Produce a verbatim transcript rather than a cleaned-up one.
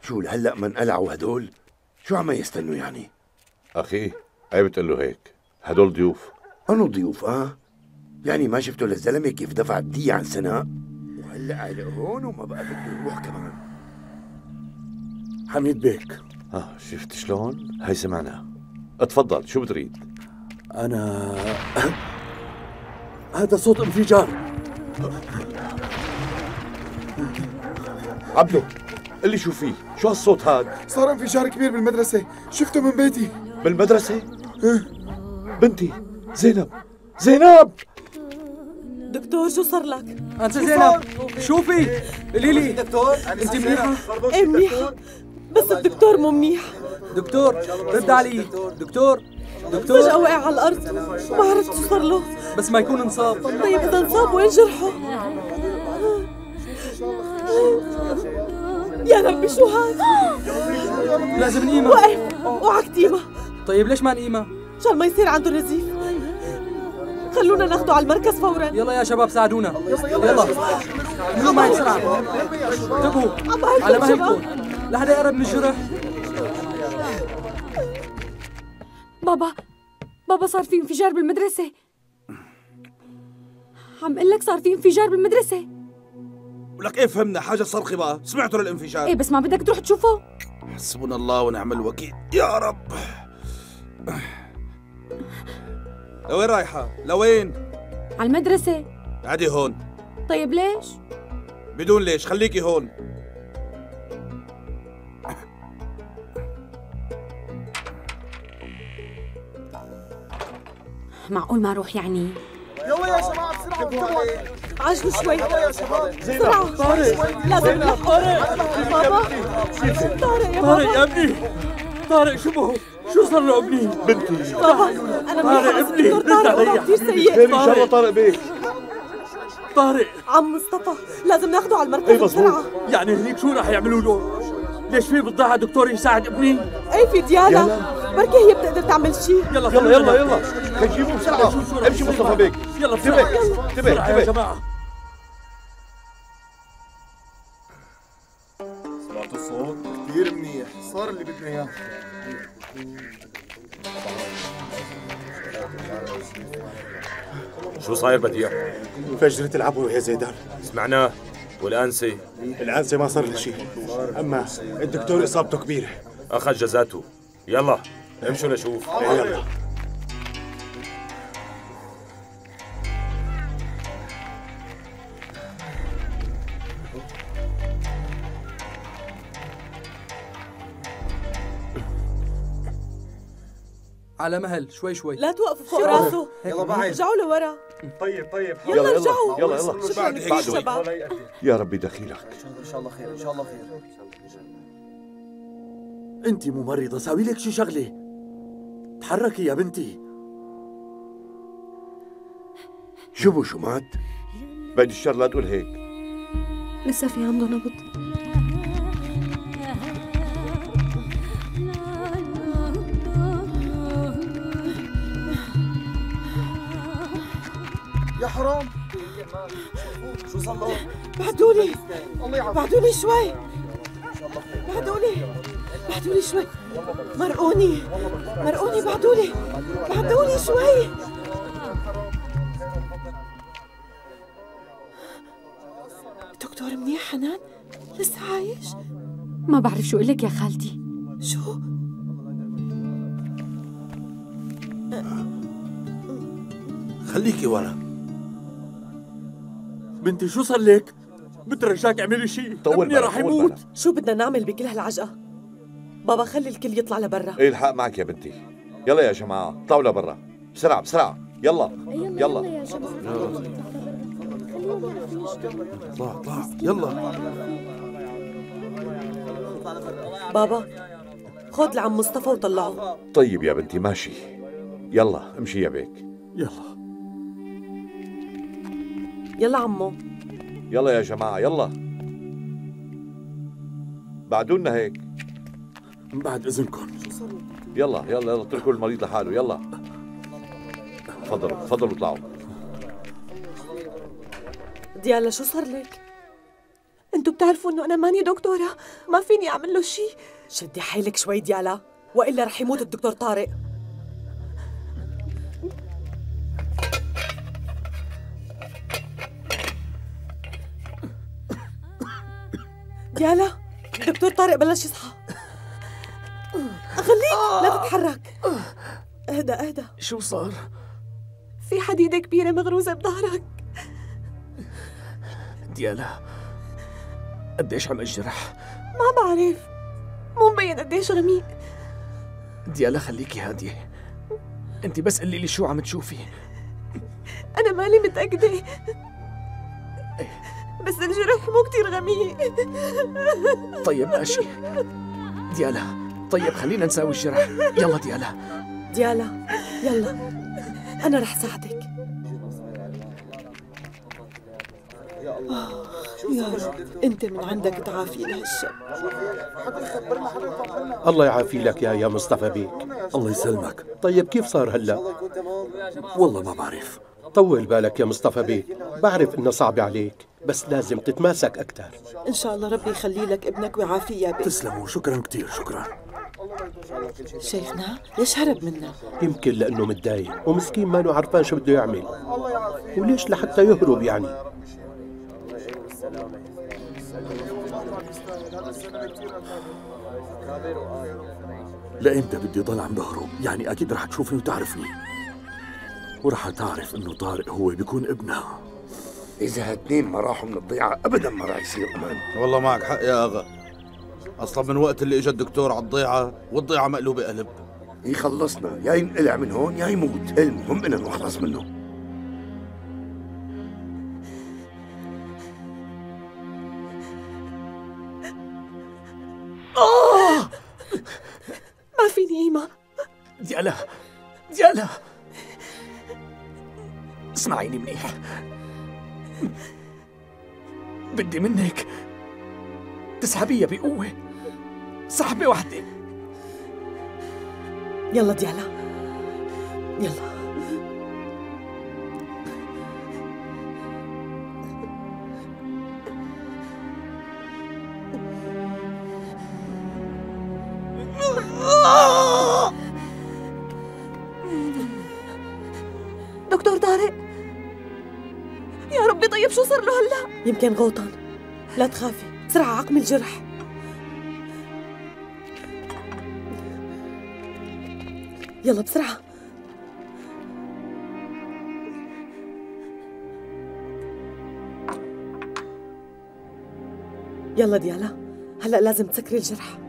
شو لهلا ما انقلعوا هدول؟ شو عم يستنوا يعني؟ أخي عيب تقول له هيك، هدول ضيوف. أنو ضيوف آه؟ يعني ما شفتوا للزلمة كيف دفع الدية عن سناء؟ وهلا علق هون وما بقى بده يروح كمان. حميد بيك. اه شفت شلون؟ هي سمعنا. اتفضل، شو بتريد؟ أنا هذا صوت انفجار. عبدو اللي شو فيه؟ شو هالصوت هاد؟ صار انفجار كبير بالمدرسة، شفته من بيتي. بالمدرسة؟ بنتي زينب، زينب دكتور شو صار لك؟ انت زينب شوفي قولي لي دكتور انت منيحة؟ ايه منيحة، بس الدكتور مو منيح. دكتور رد علي. دكتور فجأة دكتور وقع على الأرض وما عرفت شو صار له. بس ما يكون انصاب. طيب إذا انصاب وين جرحه؟ يا ربي شو هذا؟ لازم نقيمة. وقف وعكتيمة طيب ليش ما نقيمة؟ عشان ما يصير عنده نزيف. خلونا ناخده على المركز فورا. يلا يا شباب ساعدونا. يلا اعملوا معي بسرعة. انتبهوا على مهلكم لحدا يقرب من الجرح. بابا بابا صار في انفجار بالمدرسة. عم قلك صار في انفجار بالمدرسة. ولك ايه فهمنا حاجة صرخي بقى، سمعتوا للانفجار. ايه بس ما بدك تروح تشوفه؟ حسبنا الله ونعم الوكيل يا رب. لوين رايحة؟ لوين؟ على المدرسة. عادي هون. طيب ليش؟ بدون ليش، خليكي هون. معقول ما اروح يعني؟ يلا يا شباب بسرعة انتبهوا. عجلوا شوي يلا يا شباب. بسرعة. طارق لازم نلحقه. بابا طارق يا طارق بابا. يا ابني. طارق شو بهو؟ شو صار له ابني؟ بنتي بابا أنا منيحة بس الدكتور طارق وضعه كثير سيء. خير ان شاء الله. طارق بيك. طارق عم مصطفى لازم ناخده على المركز ايه مظبوط. بسرعة. يعني هنيك شو رح يعملوا له؟ ليش في بالضاعة دكتور يساعد ابني؟ ايه في ديالا، بركي هي بتقدر تعمل شيء. يلا يلا يلا يلا خلينا بسرعة. امشي مصطفى بيك. يلا انتبه بسرعة انتبه بسرعة يا انتبه. جماعة. سمعتوا الصوت؟ كثير منيح، صار اللي بدنا اياه. شو صاير بديع؟ فجرة العبوة يا زيدان. سمعناه. والآنسة؟ الآنسة ما صار له شيء، أما الدكتور إصابته كبيرة. أخذ جزاته. يلا امشوا نشوف. يلا. على مهل شوي شوي. لا توقفوا فوق راسه. يلا بعد. رجعوا لورا. طيب طيب. يلا يلا رجعوا. يلا يلا. شكرا كثير شباب. يا ربي دخيلك. ان شاء الله خير ان شاء الله خير. أنت ممرضة، ساوي لك شي شغلة. تحركي يا بنتي. شو بو شو مات؟ بعد الشر لا تقول هيك. لسه في عنده نبض. يا حرام. شو صار له؟ بعدوني الله يعافيك. بعدوني شوي. بعدوني بعدوني شوي. مرقوني مرقوني بعدوني بعدوني شوي. دكتور منيح حنان؟ لسه عايش؟ ما بعرف شو قلك يا خالتي. شو؟ خليكي ورا. بنتي شو صار لك؟ بترجاك اعملي شيء، طول ابني بالك، رح طول يموت. بالك. شو بدنا نعمل بكل هالعجقة؟ بابا خلي الكل يطلع لبرا. ايه الحق معك يا بنتي. يلا يا جماعة طاولة برا بسرعة بسرعة. يلا يلا. طلع طلع يلا. بابا خذ لعم مصطفى وطلعه. طيب يا بنتي ماشي. يلا امشي يا بيك. يلا يلا عمو. يلا يا جماعة يلا. بعدونا هيك. بعد إذنكم. يلا يلا يلا اتركوا المريض لحاله. يلا تفضلوا تفضلوا اطلعوا. ديالا شو صار لك؟ انتوا بتعرفوا انه انا ماني دكتورة، ما فيني اعمل له شيء. شدي حيلك شوي ديالا، والا رح يموت الدكتور طارق. ديالا الدكتور طارق بلش يصحى. خليك لا تتحرك. اهدى اهدى. شو صار؟ في حديدة كبيرة مغروزة بظهرك. ديالا قديش عم الجرح؟ ما بعرف، مو مبين قديش غميق. ديالا خليكي هادية، انت بس قلي لي شو عم تشوفي. أنا مالي متأكدة، بس الجرح مو كتير غميق. طيب ماشي ديالا، طيب خلينا نساوي الجرح. يلا ديالا. ديالا يلا أنا رح ساعدك. يا رب أنت من عندك تعافي لهالشب. الله يعافي لك يا يا مصطفى بيك. الله يسلمك. طيب كيف صار هلا؟ والله ما بعرف. طول بالك يا مصطفى بيك، بعرف إنه صعب عليك بس لازم تتماسك أكثر. إن شاء الله ربي يخلي لك ابنك ويعافيه يا بيك. تسلموا، شكرا كثير شكرا. شيخنا ليش هرب منا؟ يمكن لأنه متضايق ومسكين ما له عرفان شو بده يعمل، وليش لحتى يهرب يعني. لإمتى بدي ضل عم بهرب؟ يعني أكيد رح تشوفني وتعرفني، ورح تعرف إنه طارق هو بيكون ابنها. إذا هالتنين ما راحوا من الضيعة أبدا ما راح يصير أمان. والله معك حق يا أغا، أصلا من وقت اللي إجا الدكتور على الضيعة والضيعة مقلوبة قلب. يخلصنا، يا ينقلع من هون يا يموت، المهم إننا نخلص منه. آه ما فيني إيما. ديالا ديالا اسمعيني منيح، بدي منك تسحبيها بقوة، سحبة واحدة. يلا ديالا يلا. دكتور طارق يا ربي، طيب شو صار له هلا؟ يمكن غوطن، لا تخافي، بسرعة عقمي الجرح. يلا بسرعة. يلا ديالا هلا لازم تسكري الجرح.